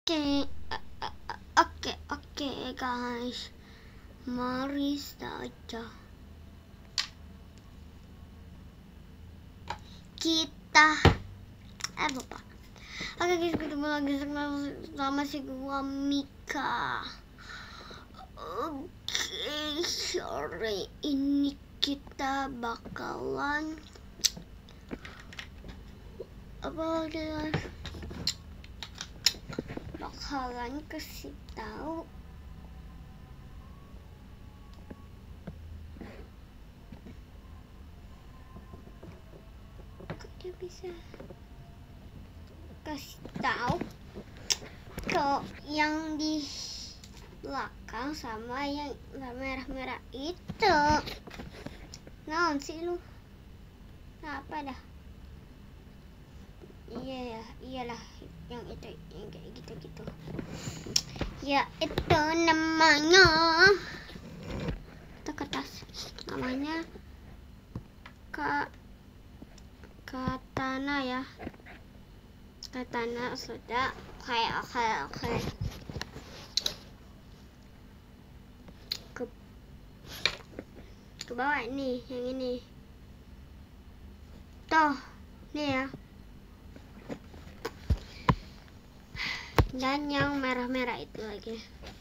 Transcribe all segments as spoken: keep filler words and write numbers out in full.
Oke, oke, oke guys, mari saja kita eh lupa. Oke guys, ketemu lagi sama si gua Mika. Oke, sore ini kita bakalan apa guys? Bakalan kasih tahu kok dia bisa kasih tahu ke yang di belakang sama yang merah-merah itu. Naon sih lu? Nah, apa dah? Iya ya, iyalah yang itu, yang kayak gitu-gitu. Ya itu namanya, kita kertas namanya Kak Katana ya. Katana sudah kayak kayak kayak ke ke bawah nih, yang ini. Tuh, nih ya. Dan yang merah-merah itu lagi.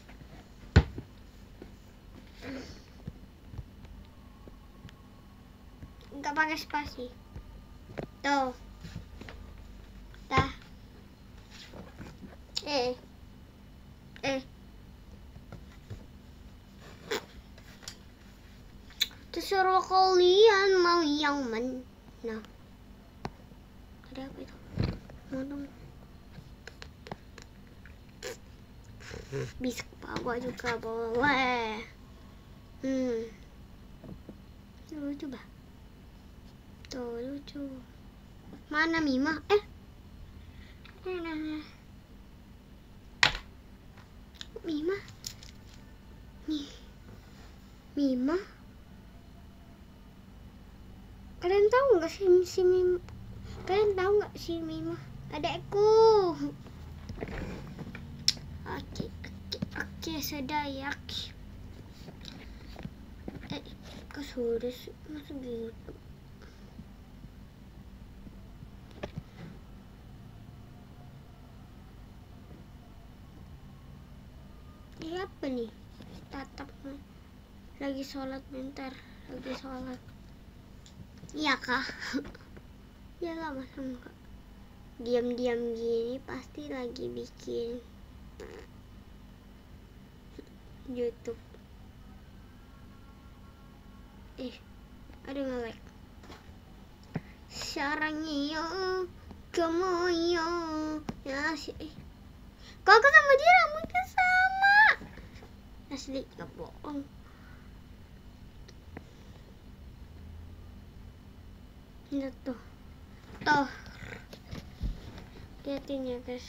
Enggak pakai spasi. Tuh. Dah. Eh. Eh. Terserah kalian mau yang mana. Ada apa itu? Mana? Bisa ke bawah juga boleh. Hmm. Lucu bah. Tuh lucu. Mana Mima? Eh. Mana? Mima. Nih. Mima. Kalian tahu nggak sih si Mima? Kalian tahu nggak si Mima? Adekku. Oke, oke, oke, sudah ya. Eh, kok sudah sih? Masa gitu? Ini apa nih? Tatap. Lagi sholat bentar. Lagi sholat. Iya kah? Iyalah, masa enggak? Diam-diam gini pasti lagi bikin YouTube. Eh, ada nge-lag. Sarangnya kamu yo ya sih. Eh, kok aku sama dia rambutnya sama? Asli nggak bohong. Lihat tuh, tuh, lihatin ya guys.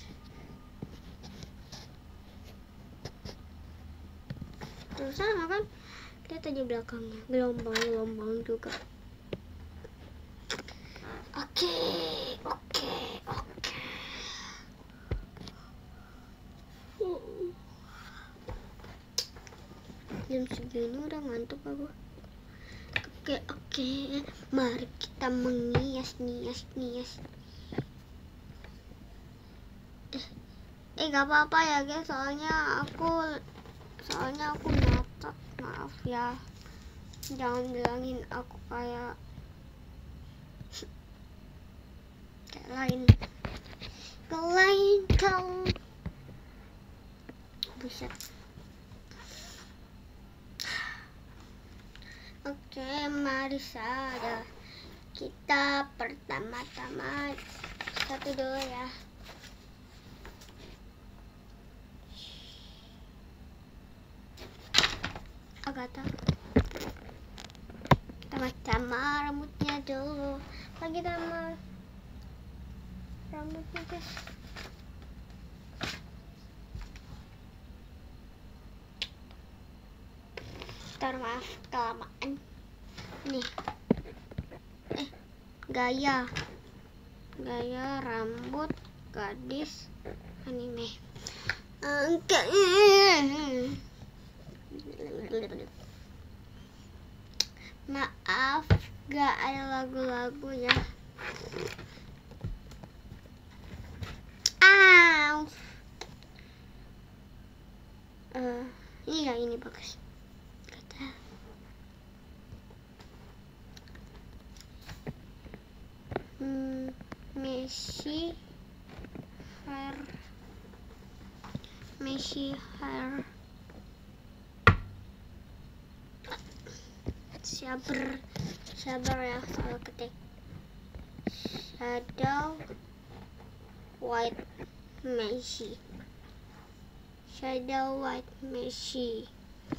Tuh sama kan? Lihat aja belakangnya, gelombang-gelombang juga. Oke, oke, oke. Jam segini udah ngantuk aku. Oke, oke. Mari kita mengias, nias, nias. Eh, eh gak apa-apa ya guys, soalnya aku soalnya aku nyatet, maaf ya. Jangan bilangin aku kayak kayak lain ke lain kau. Buset. Oke, mari saja kita pertama-tama satu dulu ya. Agatha. Pertama-tama rambutnya dulu. Lagi sama rambutnya guys. Ntar maaf kelamaan. Nih. Eh, gaya. Gaya rambut gadis anime. Maaf, gak ada lagu-lagunya. Aw. Uh, iya ini bagus. Kata. Hmm, Messi hair, Messi hair. Sabar, sabar ya kalau ketik. Shadow white Messi. Shadow white Messi.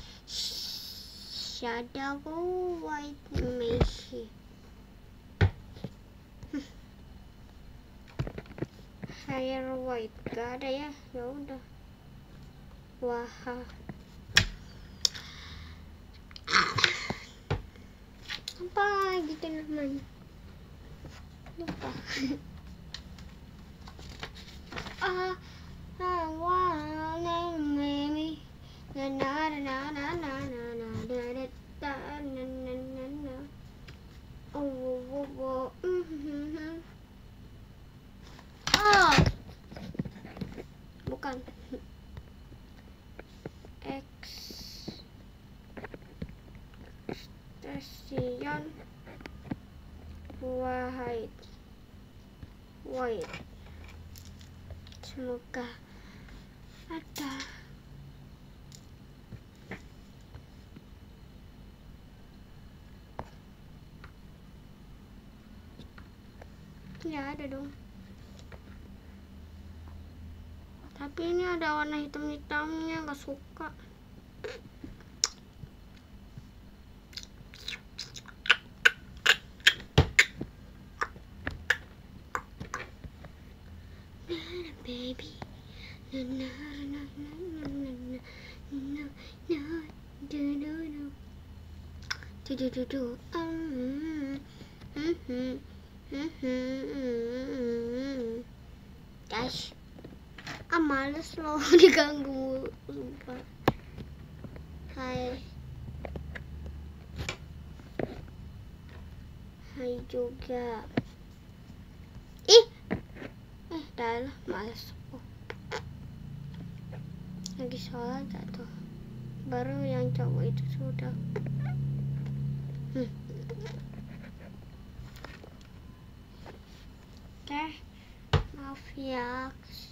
Shadow white Messi. Hair white gak ada ya, ya udah. Wah. Apa gitu namanya? Lupa. Ah, ah, wah, maybe. Na na na na na na na na na na na na na. Oh, oh, oh, mm-hmm. Oh, bukan. X Station white white. Semoga ada. Ya ada dong. Tapi ini ada warna hitam-hitamnya, gak suka. Baby, na na na na na na na na do do do do do do do um hmm hmm hmm guys, ah males loh diganggu sumpah. Hai Hai juga. Ih Eh, dah lah, males. Oh. Lagi sholat gak tuh? Baru yang cowok itu sudah. Hmm. Oke, okay. Maaf ya.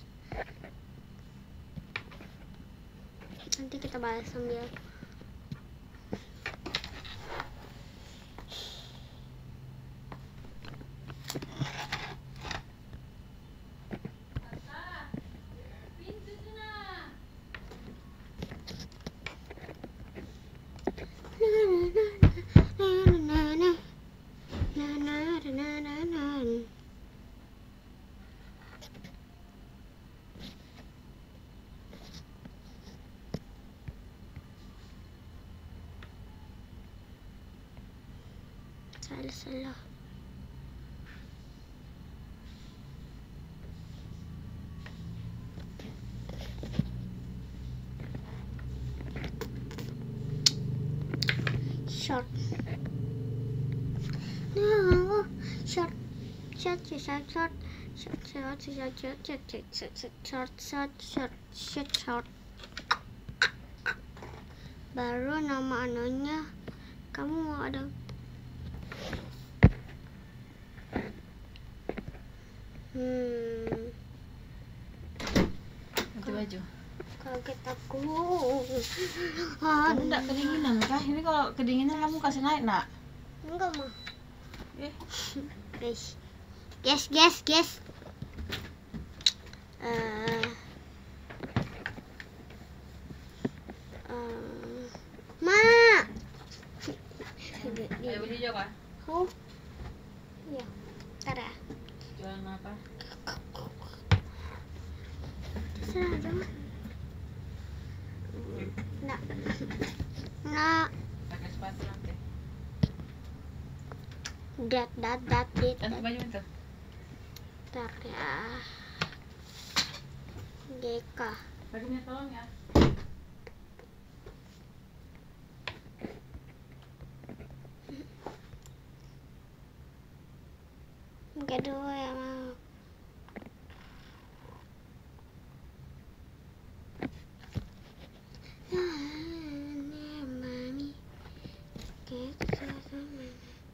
Nanti kita balas sambil. Salah salah. Short. No, short, short, short, short, short, short, short, short, short, short, short, short, short, short. Baru nama anunya. Kamu mau ada? Hmm. Ganti baju. Kaget aku. Kamu enggak kedinginan kah? Ini kalau kedinginan kamu kasih naik nak? Enggak mah. Eh. Guys, guys, guys, guys. Uh, uh, ma. Ayo beli juga. Oh. Iya. Ntar ya. Jualan apa? Serah dong. Nggak. Nggak. Pakai sepatu nanti. Dat, dat, dat, dit. Ganti baju itu. Ntar ya. G K. Lagi minta tolong ya. Kedua ya mau. Mami, kita sama.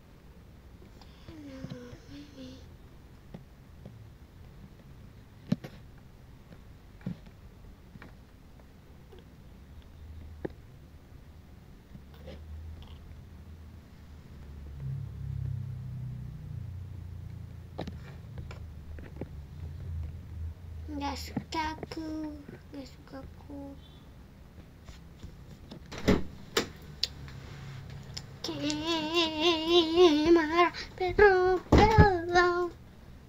Gak suka aku, gak suka aku. Kamera berbelok.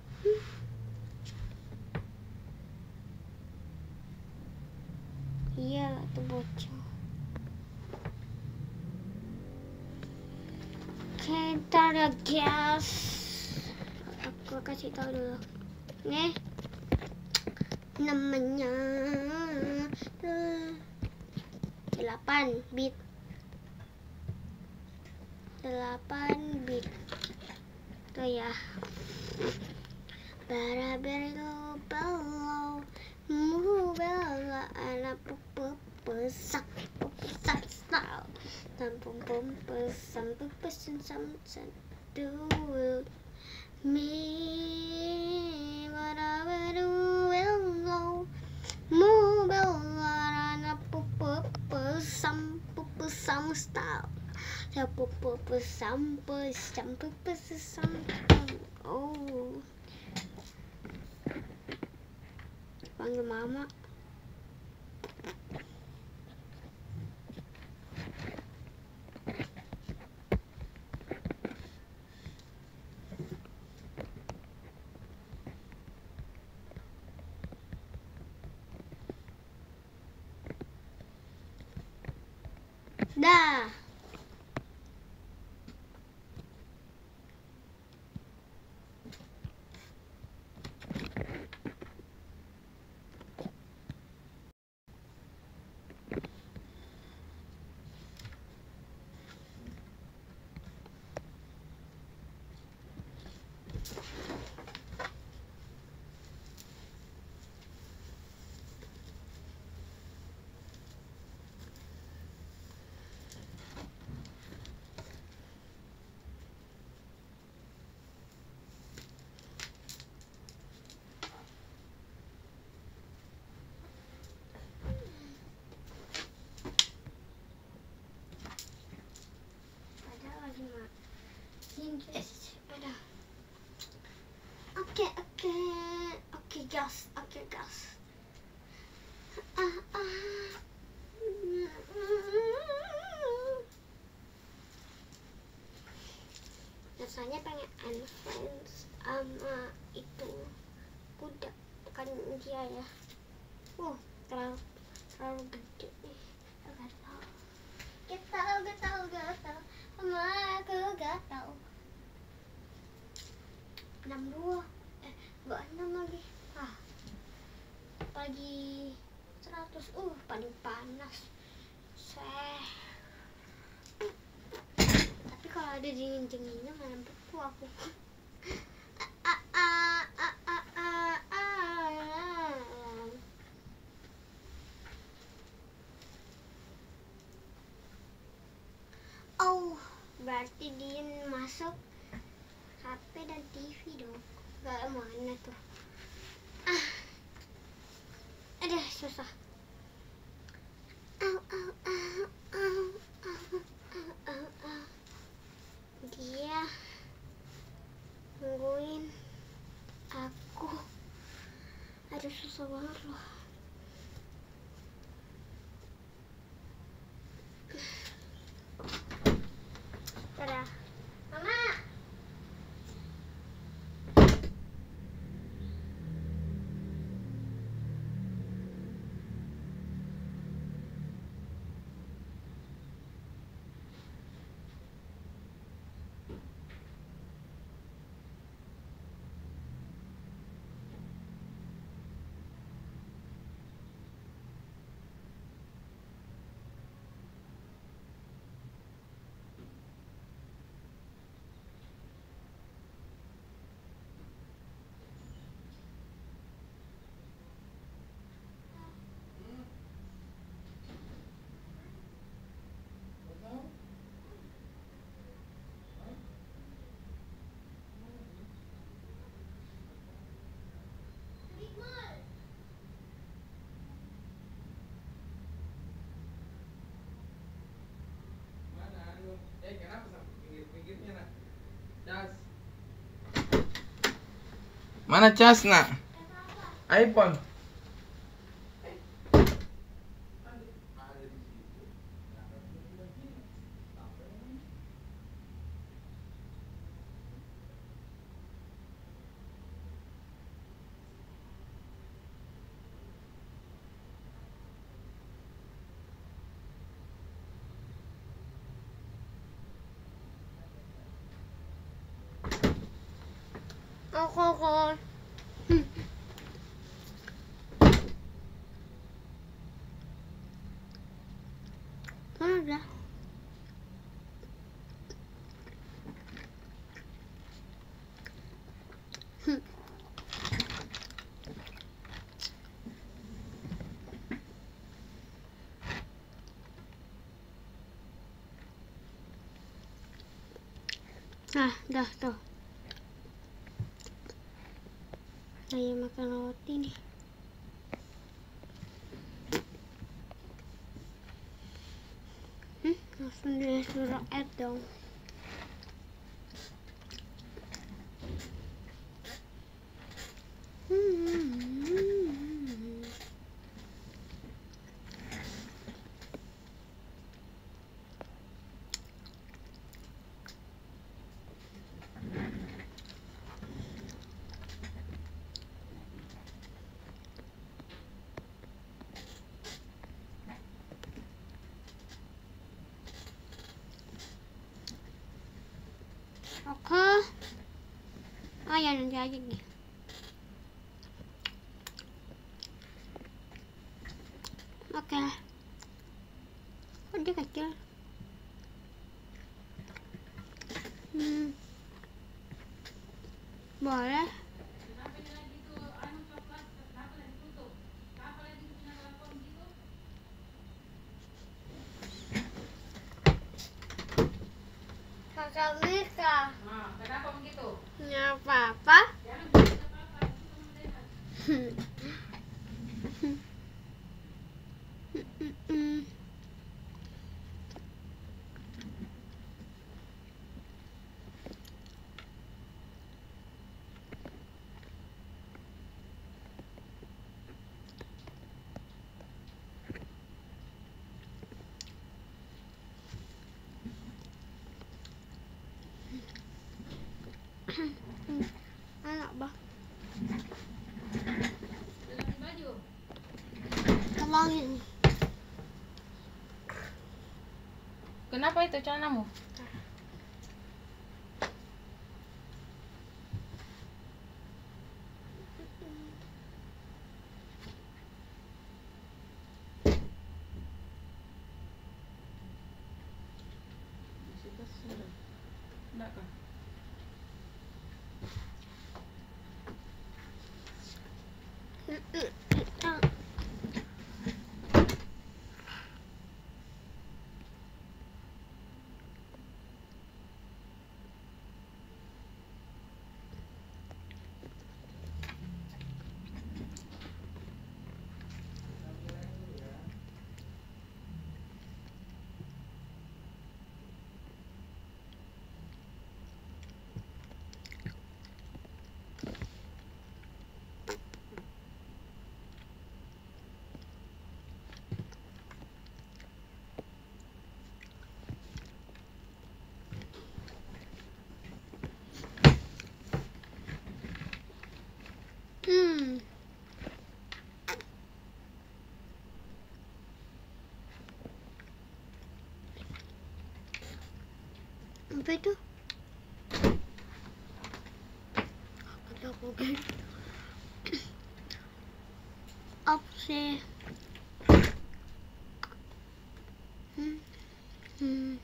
Iya, tuh bocor. Kita ada gas. Aku kasih tahu dulu. Nih. Namanya delapan bit delapan bit tuh ya. Bara berlo belo mu bela anak pupu pesak pesak style tampung pom pesam pesan samsan do me bara beru belo mu bela anak pupu pesam pesam style ya pupu pesam pesam pesam. Oh, panggil mama. Dah. Oke oke oke gas oke gas. Ah ah. Rasanya pengen unfriends sama itu kuda, bukan dia ya. Uh terlalu terlalu gede nih. Gatal gatal gatal gatal sama aku gatal. enam dua eh gak enam lagi. Ah pagi seratus uh paling panas seh. Tapi kalau ada dingin dinginnya malah beku aku. Ah, ah, ah, ah, ah, ah. Oh berarti Din masuk H P dan T V dong. Gak mana tuh. Ah, aduh susah. Au au au au au au au. Dia nungguin aku. Aduh susah banget loh. Dadah. Mama. Mana casna? iPhone. Aku aku. Mana? Nah, dah tuh. Saya makan roti nih. Hmm, langsung disuruh add dong. Hmm. Oke. Oh ya, nanti aja nih. Oke. Kok dia kecil? Hmm. Boleh. Kakak bisa. Nah, kenapa begitu? Nggak apa-apa. Anak bah. Baju. Tolongin. Kenapa itu celanamu? Enggak kah? Hmm. Apa itu? Kata aku kan. Apa sih? Hmm. Hmm.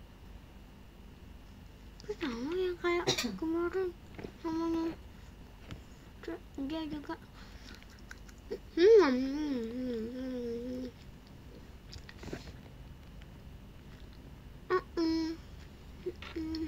Kenapa yang kayak kemarin namanya dia juga. Hmm. Hmm. Hmm. Hmm.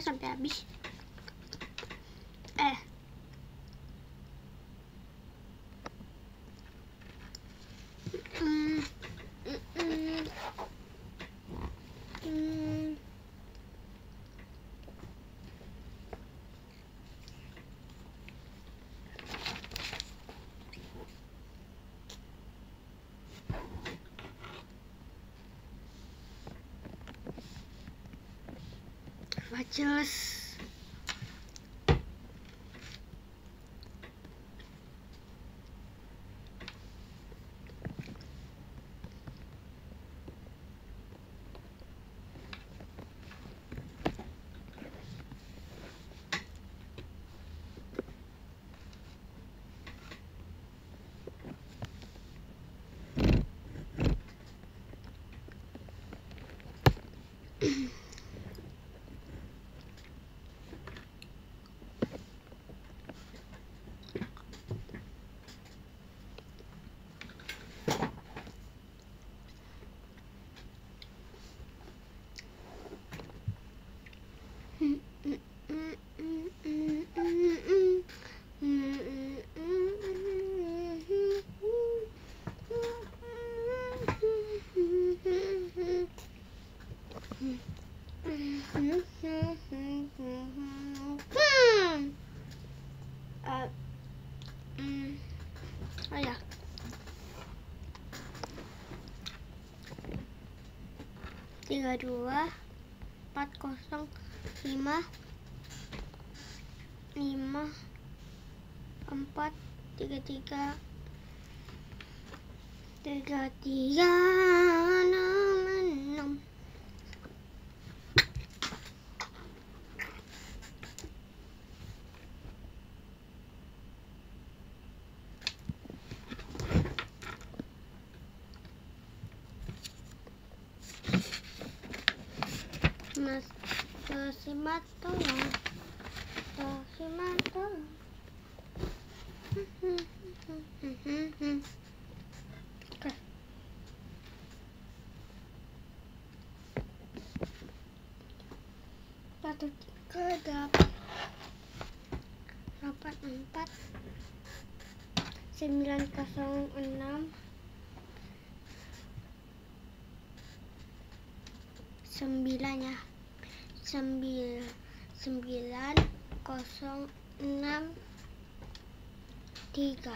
sampai habis. Eh. Hmm. Hmm. Hmm. Jelas. Oh ya. Tiga dua empat kosong lima lima empat tiga tiga tiga tiga enam enam. Mas, Tosimat tolong, Tosimat tolong. Oke. Satu tiga delapan delapan empat sembilan kosong enam sembilan ya. Sembil, sembilan kosong enam tiga.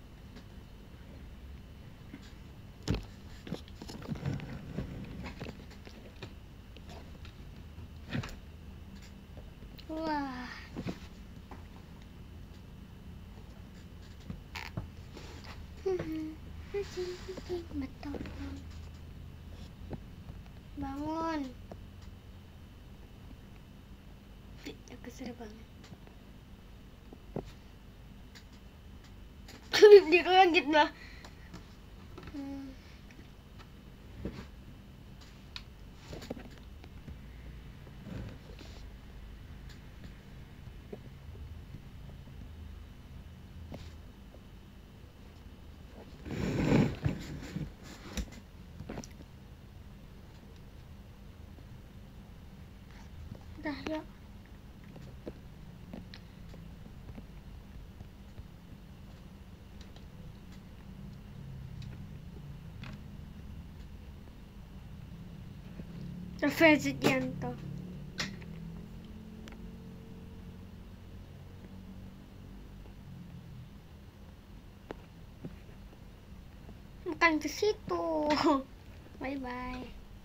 Wah. Betul. Bangun. Aku seru banget. Di langit lah. Hmm. Dah yuk. Rafael Sugianto. Bukan ke situ. Bye bye.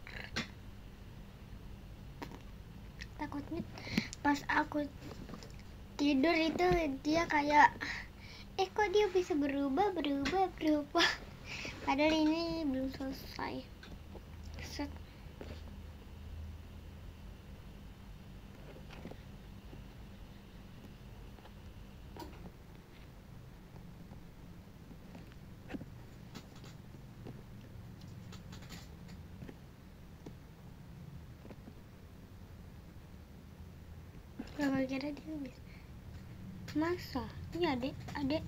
Takutnya pas aku tidur itu dia kayak, eh kok dia bisa berubah berubah berubah. Padahal ini belum selesai. Set. Gak kira dia bisa. Masa? Iya adek, adek.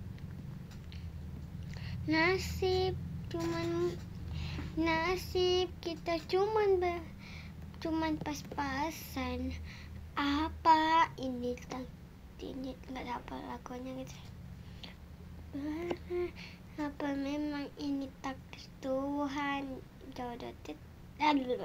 Nasib cuman nasib kita cuman ber, cuman pas-pasan. Apa ini tak ini nggak apa lagunya gitu. Apa memang ini takdir Tuhan? Jodoh tit aduh.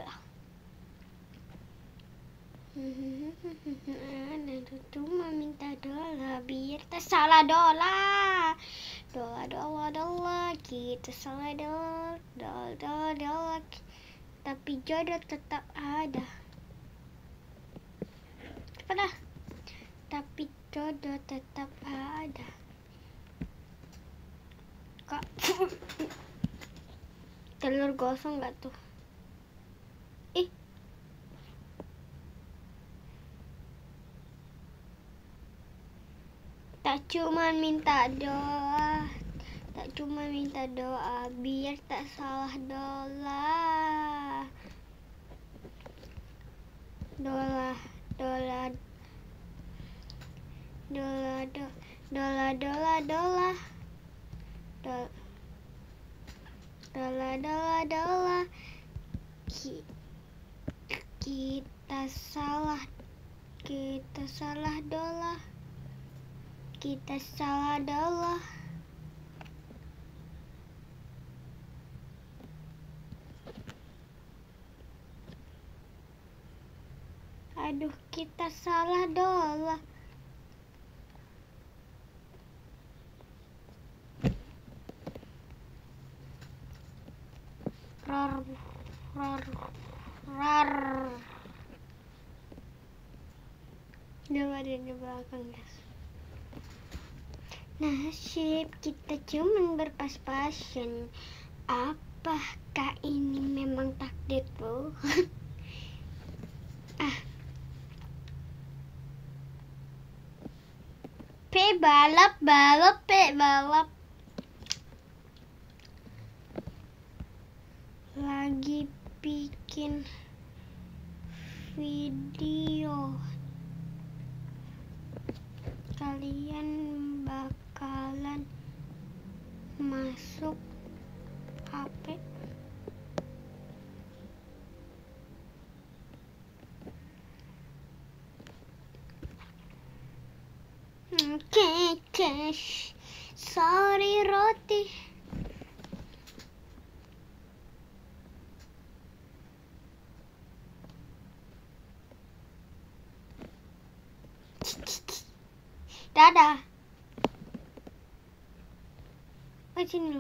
Cuma minta doa biar tak salah doa. Doa doa doa kita salah doa doa doa doa. Tapi jodoh tetap ada. Cepatlah. Tapi jodoh tetap ada. Kak, telur gosong gak tuh? Ih, tak cuma minta doa, tak cuma minta doa biar tak salah doa. Doa, doa, doa, doa, doa, doa. Dola, dola, dola, dola. Kita salah, kita salah dola, kita salah dola. Aduh, kita salah dola. Rar, rar, rar. Coba dia di belakang, guys. Nasib kita cuman berpas-pasan. Apakah ini memang takdir Tuhan? Ah, pe balap, balap, pe balap. Lagi bikin video, kalian bakalan masuk H P. Oke, cash. Sorry roti. Dadah. Oh, sini lu.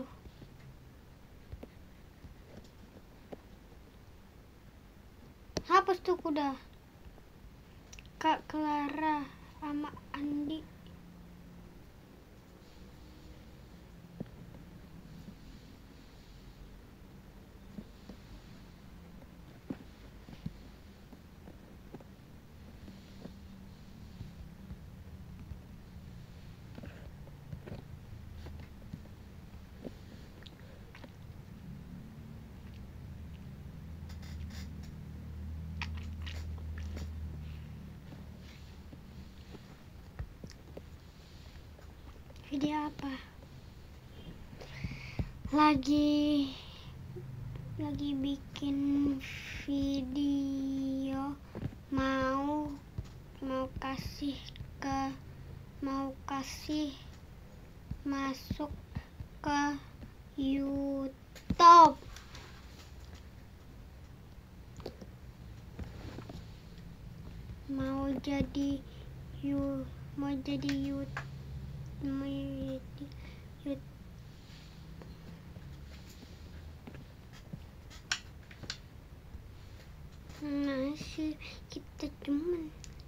Hapus tuh kuda. Kak Clara sama Andi. Video apa? Lagi lagi bikin video mau mau kasih ke mau kasih masuk ke YouTube. Mau jadi you mau jadi YouTube mau jadi YouTube. Nasib kita cuman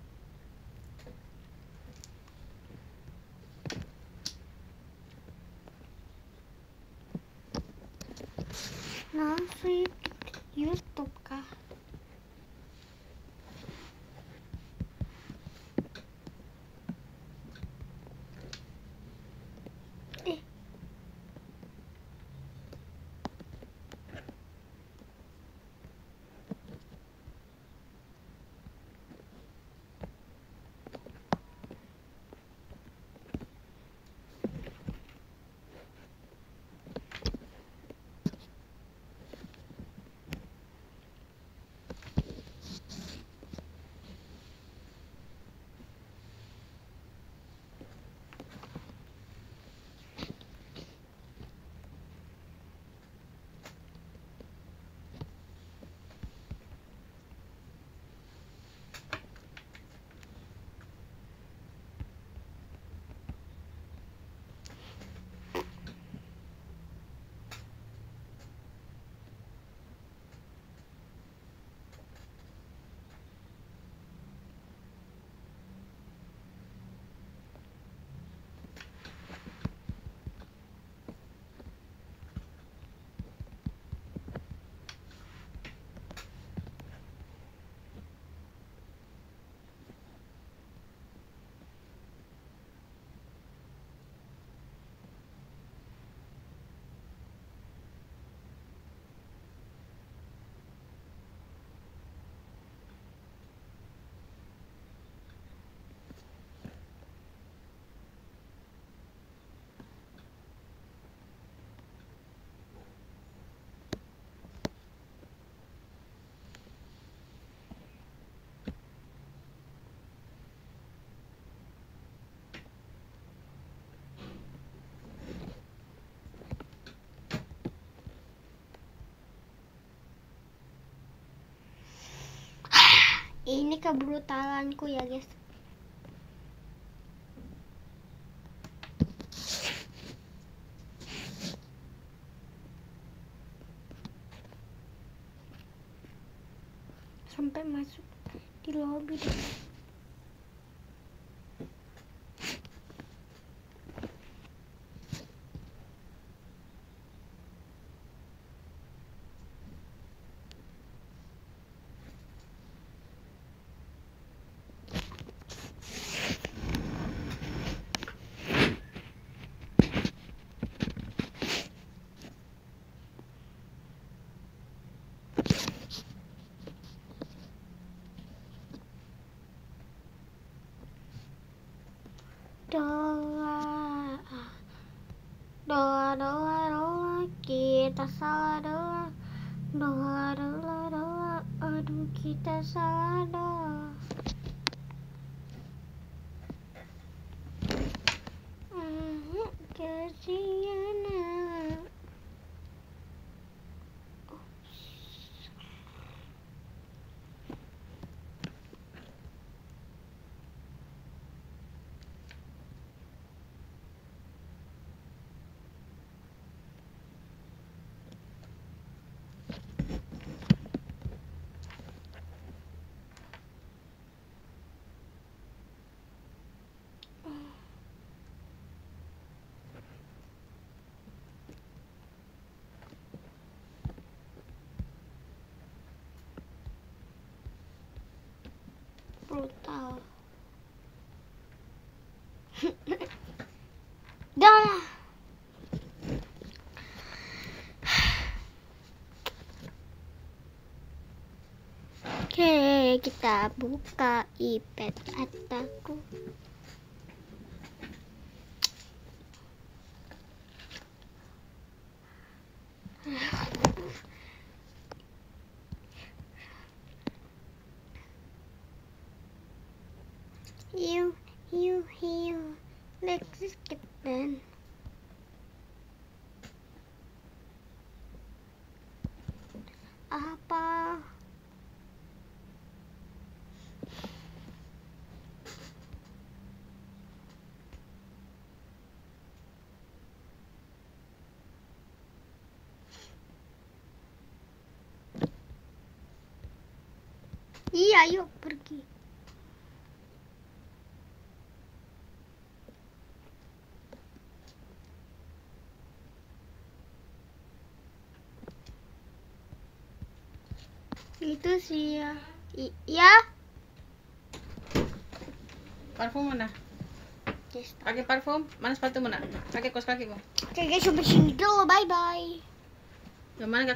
nasib YouTube kah? Eh, Ini kebrutalanku ya guys. Sampai masuk di lobby deh. Doa, doa, doa, doa, kita salah doa, doa, doa, doa, aduh kita salah doa. Hmm, kesian. Brutal. Dah. Oke, kita buka iPad ataku. You, you, you. Let's skip then. Apa? Iya, yuk pergi. Itu sih ya. Iya. Parfum mana? Pakai parfum? Mana sepatu mana? Pakai kaos kaki kok. Oke guys, sampai sini dulu. Bye bye. Yang mana